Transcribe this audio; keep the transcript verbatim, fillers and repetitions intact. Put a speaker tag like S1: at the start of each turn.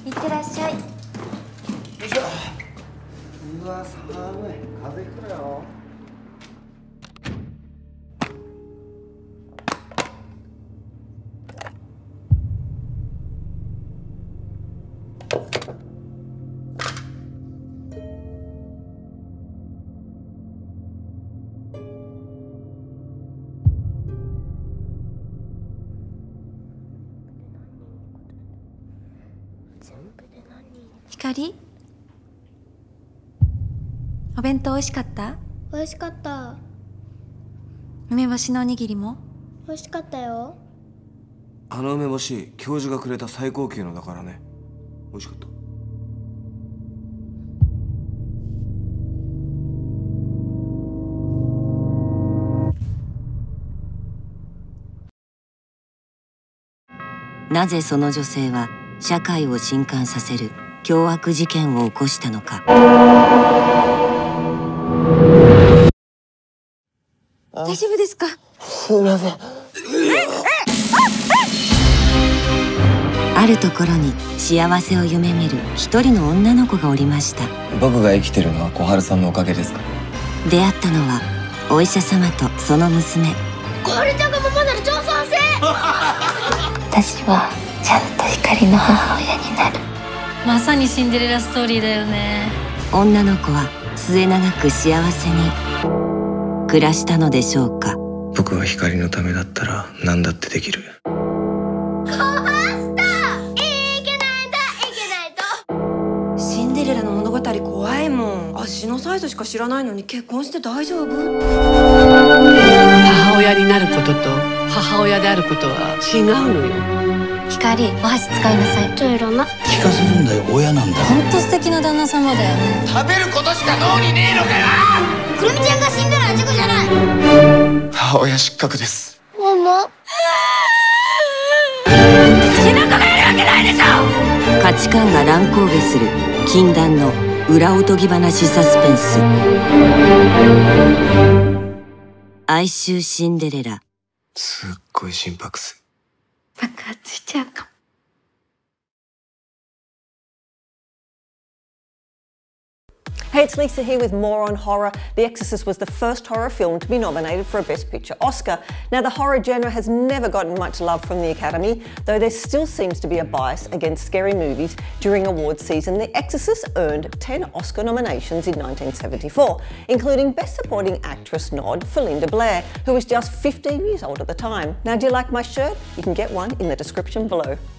S1: いってらっしゃい。よ
S2: いしょ。うわ、寒い。風邪ひくなよ。
S1: ひかり、お弁当美味しかった？
S3: 美味しかった。
S1: 梅干しのおにぎりも
S3: 美味しかったよ。
S4: あの梅干し、教授がくれた最高級のだからね。美味しかった。
S5: なぜその女性は社会を震撼させる凶悪事件を起こしたのか。
S1: 大丈夫ですか？
S2: すみません。
S5: あるところに幸せを夢見る一人の女の子がおりました。
S6: 僕が生きてるのは小春さんのおかげですか？
S5: 出会ったのはお医者様とその娘。
S3: 小春ちゃんがママなら超賛成。
S1: 私はちゃんと光の母親になる。
S7: まさにシンデレラストーリーだよね。
S5: 女の子は末永く幸せに暮らしたのでしょうか。
S4: 僕が光のためだったら何だってできる。
S8: シンデレラの物語怖いもん。足のサイズしか知らないのに結婚して大丈夫？
S9: 母親になることと母親であることは違うのよ。
S1: 光、お箸使いなさい。
S3: ちょいろな。
S2: 聞かせるんだよ、親なんだ。
S7: ほんと素敵な旦那様だよね。
S2: 食べることしか脳にねえのかよ。
S3: くるみちゃんが死んだら事故じゃない。
S2: 母親失格です。
S3: ママ。
S5: 価値観が乱高下する禁断の裏おとぎ話サスペンス。哀愁シンデレラ。
S4: すっごい心拍数。
S1: 爆発しちゃうかも。
S10: Hey, it's Lisa here with more on horror. The Exorcist was the first horror film to be nominated for a Best Picture Oscar. Now, the horror genre has never gotten much love from the Academy, though there still seems to be a bias against scary movies. During awards season, The Exorcist earned ten Oscar nominations in nineteen seventy-four, including Best Supporting Actress nod for Linda Blair, who was just fifteen years old at the time. Now, do you like my shirt? You can get one in the description below.